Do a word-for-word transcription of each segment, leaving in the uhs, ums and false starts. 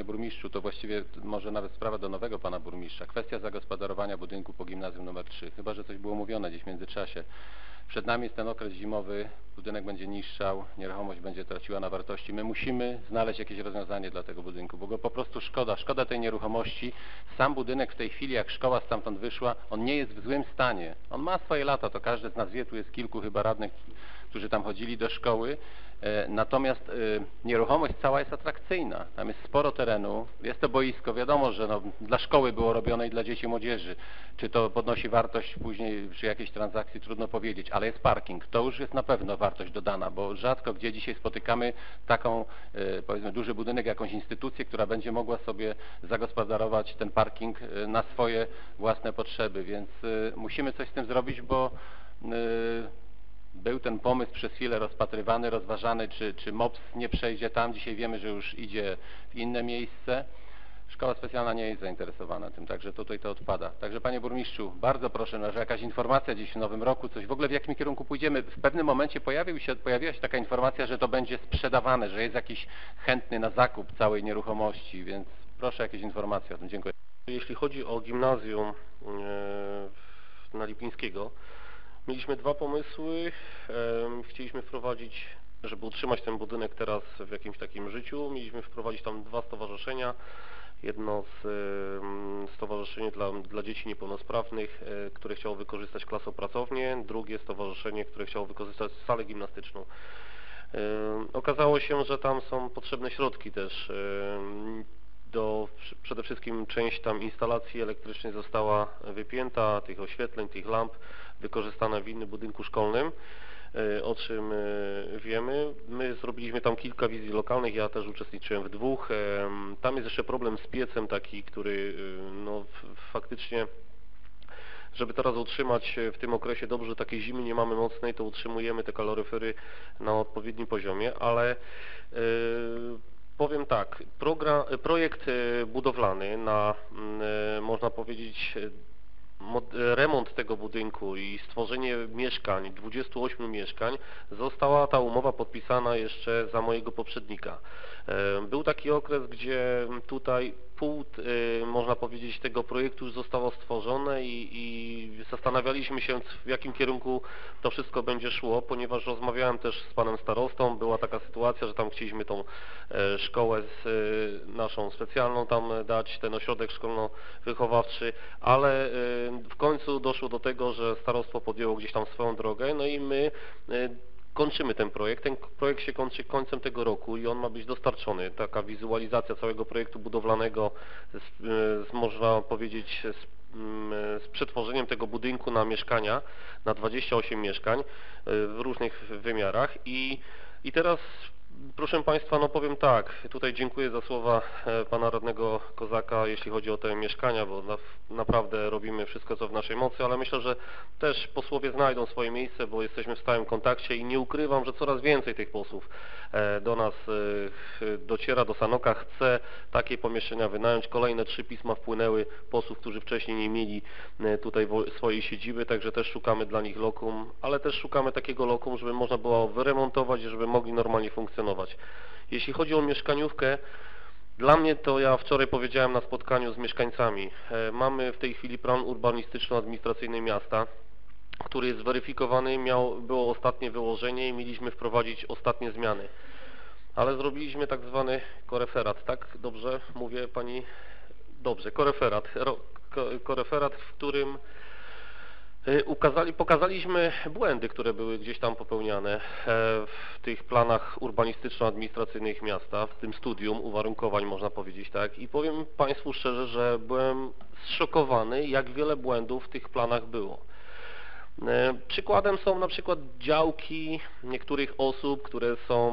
burmistrzu, to właściwie może nawet sprawa do nowego pana burmistrza. Kwestia zagospodarowania budynku po gimnazjum numer trzy. Chyba że coś było mówione gdzieś w międzyczasie. Przed nami jest ten okres zimowy, budynek będzie niszczał, nieruchomość będzie traciła na wartości. My musimy znaleźć jakieś rozwiązanie dla tego budynku, bo go po prostu szkoda. Szkoda tej nieruchomości. Sam budynek w tej chwili, jak szkoła stamtąd wyszła, on nie jest w złym stanie. On ma swoje lata, to każdy z nas wie, tu jest kilku chyba radnych, którzy tam chodzili do szkoły. Natomiast y, nieruchomość cała jest atrakcyjna, tam jest sporo terenu, jest to boisko, wiadomo, że no, dla szkoły było robione i dla dzieci i młodzieży. Czy to podnosi wartość później przy jakiejś transakcji, trudno powiedzieć, ale jest parking, to już jest na pewno wartość dodana, bo rzadko gdzie dzisiaj spotykamy taką, y, powiedzmy, duży budynek, jakąś instytucję, która będzie mogła sobie zagospodarować ten parking y, na swoje własne potrzeby, więc y, musimy coś z tym zrobić, bo y, był ten pomysł przez chwilę rozpatrywany, rozważany, czy, czy MOPS nie przejdzie tam. Dzisiaj wiemy, że już idzie w inne miejsce. Szkoła specjalna nie jest zainteresowana tym, także tutaj to odpada. Także panie burmistrzu, bardzo proszę, no, że jakaś informacja dziś w nowym roku, coś w ogóle w jakim kierunku pójdziemy. W pewnym momencie pojawił się, pojawiła się taka informacja, że to będzie sprzedawane, że jest jakiś chętny na zakup całej nieruchomości, więc proszę jakieś informacje o tym. Dziękuję. Jeśli chodzi o gimnazjum na Lipińskiego, mieliśmy dwa pomysły. Chcieliśmy wprowadzić, żeby utrzymać ten budynek teraz w jakimś takim życiu, mieliśmy wprowadzić tam dwa stowarzyszenia. Jedno z stowarzyszenie dla, dla dzieci niepełnosprawnych, które chciało wykorzystać klasopracownię, drugie stowarzyszenie, które chciało wykorzystać salę gimnastyczną. Okazało się, że tam są potrzebne środki też. Do, przede wszystkim część tam instalacji elektrycznej została wypięta, tych oświetleń, tych lamp wykorzystane w innym budynku szkolnym, o czym wiemy. My zrobiliśmy tam kilka wizji lokalnych, ja też uczestniczyłem w dwóch. Tam jest jeszcze problem z piecem taki, który no, faktycznie, żeby teraz utrzymać w tym okresie dobrze, takiej zimy nie mamy mocnej, to utrzymujemy te kaloryfery na odpowiednim poziomie, ale yy, powiem tak, program, projekt budowlany na, można powiedzieć, remont tego budynku i stworzenie mieszkań, dwudziestu ośmiu mieszkań, została ta umowa podpisana jeszcze za mojego poprzednika. Był taki okres, gdzie tutaj pół, można powiedzieć, tego projektu już zostało stworzone i, i zastanawialiśmy się, w jakim kierunku to wszystko będzie szło, ponieważ rozmawiałem też z panem starostą, była taka sytuacja, że tam chcieliśmy tą szkołę z, naszą specjalną tam dać, ten ośrodek szkolno-wychowawczy, ale w końcu doszło do tego, że starostwo podjęło gdzieś tam swoją drogę, no i my kończymy ten projekt. Ten projekt się kończy końcem tego roku i on ma być dostarczony. Taka wizualizacja całego projektu budowlanego, z, z, można powiedzieć, z, z przetworzeniem tego budynku na mieszkania, na dwadzieścia osiem mieszkań w różnych wymiarach. I, i teraz, proszę państwa, no powiem tak, tutaj dziękuję za słowa pana radnego Kozaka, jeśli chodzi o te mieszkania, bo na, naprawdę robimy wszystko, co w naszej mocy, ale myślę, że też posłowie znajdą swoje miejsce, bo jesteśmy w stałym kontakcie i nie ukrywam, że coraz więcej tych posłów do nas dociera, do Sanoka, chce takie pomieszczenia wynająć. Kolejne trzy pisma wpłynęły posłów, którzy wcześniej nie mieli tutaj swojej siedziby, także też szukamy dla nich lokum, ale też szukamy takiego lokum, żeby można było wyremontować i żeby mogli normalnie funkcjonować. Jeśli chodzi o mieszkaniówkę, dla mnie to ja wczoraj powiedziałem na spotkaniu z mieszkańcami. Mamy w tej chwili plan urbanistyczno-administracyjny miasta, który jest zweryfikowany, miał, było ostatnie wyłożenie i mieliśmy wprowadzić ostatnie zmiany. Ale zrobiliśmy tak zwany koreferat, tak? Dobrze mówię pani? Dobrze, koreferat. Koreferat, w którym Ukazali, pokazaliśmy błędy, które były gdzieś tam popełniane w tych planach urbanistyczno-administracyjnych miasta, w tym studium uwarunkowań, można powiedzieć tak. I powiem państwu szczerze, że byłem zszokowany, jak wiele błędów w tych planach było. Przykładem są na przykład działki niektórych osób, które są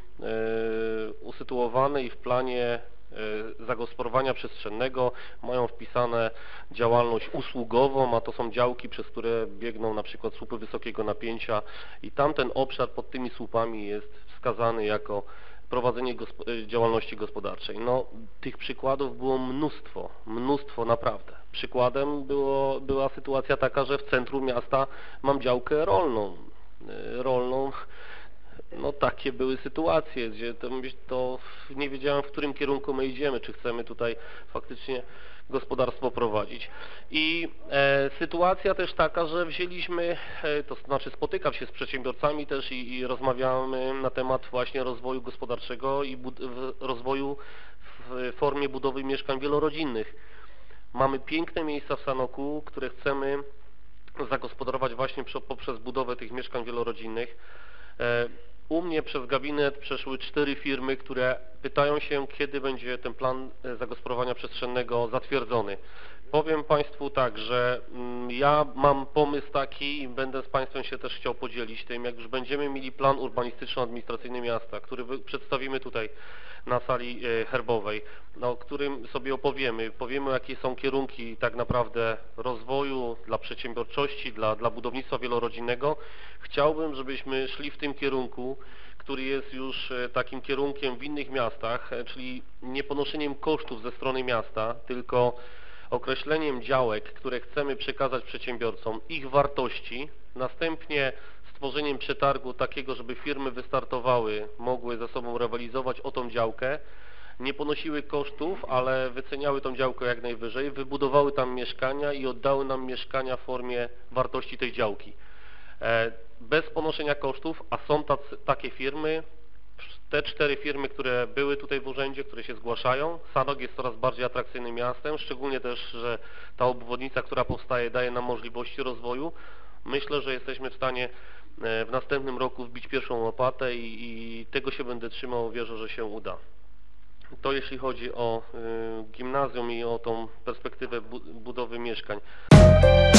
usytuowane i w planie zagospodarowania przestrzennego mają wpisane działalność usługową, a to są działki, przez które biegną na przykład słupy wysokiego napięcia i tamten obszar pod tymi słupami jest wskazany jako prowadzenie gospo działalności gospodarczej. No, tych przykładów było mnóstwo, mnóstwo naprawdę. Przykładem było, była sytuacja taka, że w centrum miasta mam działkę rolną, rolną No takie były sytuacje, gdzie to, to nie wiedziałem, w którym kierunku my idziemy, czy chcemy tutaj faktycznie gospodarstwo prowadzić. I e, sytuacja też taka, że wzięliśmy, e, to znaczy spotykam się z przedsiębiorcami też i, i rozmawiamy na temat właśnie rozwoju gospodarczego i bud w, rozwoju w formie budowy mieszkań wielorodzinnych. Mamy piękne miejsca w Sanoku, które chcemy zagospodarować właśnie poprzez budowę tych mieszkań wielorodzinnych. E, U mnie przez gabinet przeszły cztery firmy, które pytają się, kiedy będzie ten plan zagospodarowania przestrzennego zatwierdzony. Powiem Państwu tak, że ja mam pomysł taki i będę z Państwem się też chciał podzielić tym, jak już będziemy mieli plan urbanistyczno-administracyjny miasta, który przedstawimy tutaj na sali herbowej, o którym sobie opowiemy, powiemy, jakie są kierunki tak naprawdę rozwoju dla przedsiębiorczości, dla, dla budownictwa wielorodzinnego. Chciałbym, żebyśmy szli w tym kierunku, który jest już takim kierunkiem w innych miastach, czyli nie ponoszeniem kosztów ze strony miasta, tylko określeniem działek, które chcemy przekazać przedsiębiorcom, ich wartości, następnie stworzeniem przetargu takiego, żeby firmy wystartowały, mogły ze sobą rywalizować o tą działkę, nie ponosiły kosztów, ale wyceniały tą działkę jak najwyżej, wybudowały tam mieszkania i oddały nam mieszkania w formie wartości tej działki. Bez ponoszenia kosztów, a są tacy, takie firmy, te cztery firmy, które były tutaj w urzędzie, które się zgłaszają. Sanok jest coraz bardziej atrakcyjnym miastem, szczególnie też, że ta obwodnica, która powstaje, daje nam możliwości rozwoju. Myślę, że jesteśmy w stanie w następnym roku wbić pierwszą łopatę i, i tego się będę trzymał, wierzę, że się uda. To jeśli chodzi o y, gimnazjum i o tą perspektywę bu budowy mieszkań.